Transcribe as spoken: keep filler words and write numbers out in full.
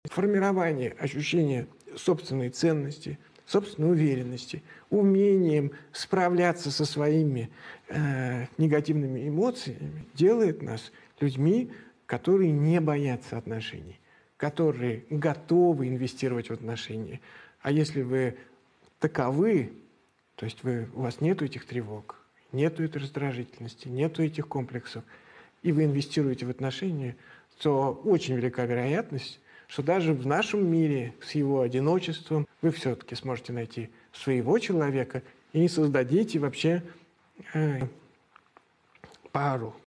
Формирование ощущения собственной ценности, собственной уверенности, умением справляться со своими э, негативными эмоциями делает нас людьми, которые не боятся отношений, которые готовы инвестировать в отношения. А если вы таковы, то есть вы, у вас нет этих тревог, нет этой раздражительности, нет этих комплексов, и вы инвестируете в отношения, то очень велика вероятность, что даже в нашем мире с его одиночеством вы все-таки сможете найти своего человека и создадите вообще э, пару.